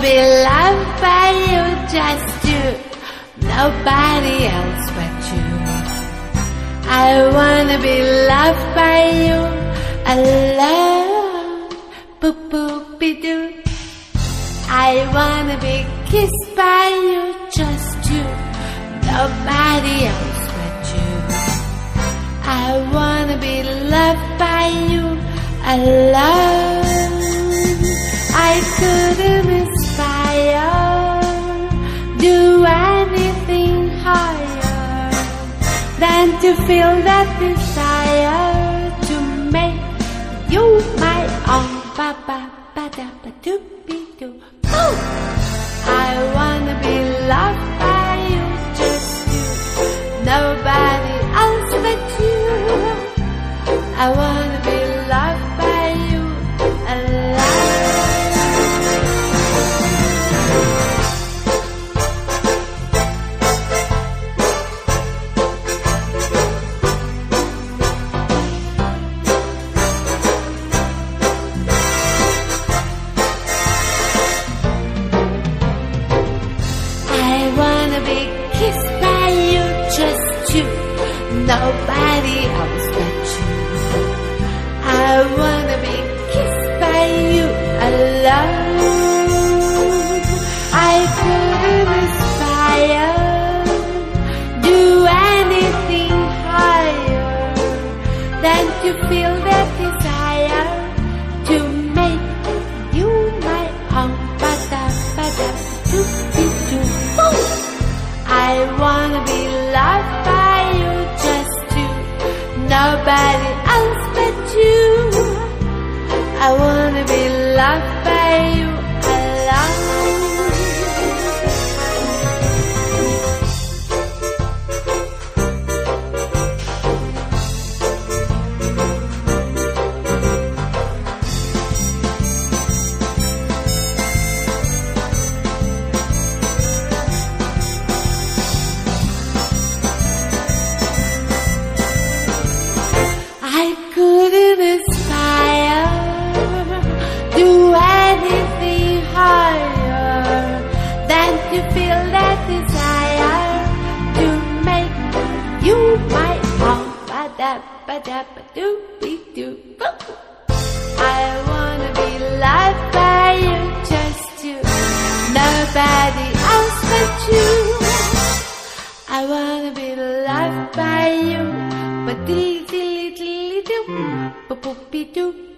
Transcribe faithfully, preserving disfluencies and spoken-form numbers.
be loved by you, just you, nobody else but you. I wanna be loved by you, alone, boop boop be doo. I wanna be kissed by you, just you, nobody else but you. I wanna be loved by you, alone. I couldn't aspire, do anything higher than to feel that desire to make you my own. Ba ba ba da ba doo be doo. I wanna be loved by you, just you, nobody else but you. I wanna be loved by you, alone. Nobody else but you. I wanna be kissed by you, alone. I couldn't aspire, do anything higher than to feel that desire to make you my own. Ba-da, ba-da, doo-dee-doo. I wanna be loved by you, just you, nobody else but you. I wanna be loved by you, alone. I couldn't aspire, do anything higher than to feel that desire to make you my own. Ba-da, ba-da, ba-doo, be-doo, boo. I wanna be loved by you, just you, nobody else but you. I wanna be loved by you, but dilly dilly dilly doo, boop boop be doo.